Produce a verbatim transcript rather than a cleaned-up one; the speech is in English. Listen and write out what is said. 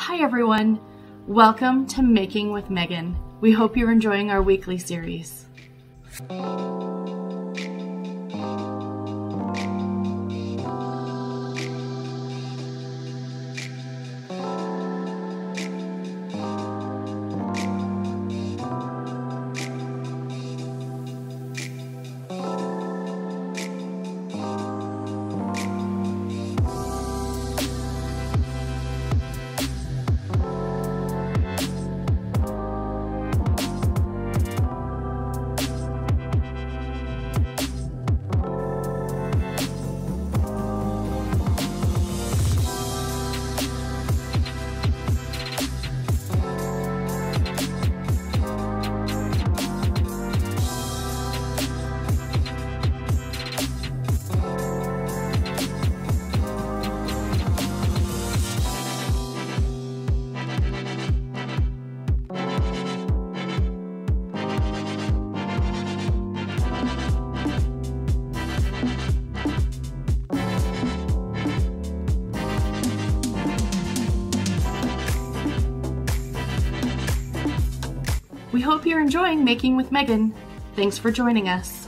Hi everyone, welcome to Making with Meagan. We hope you're enjoying our weekly series. We hope you're enjoying Making with Meagan. Thanks for joining us.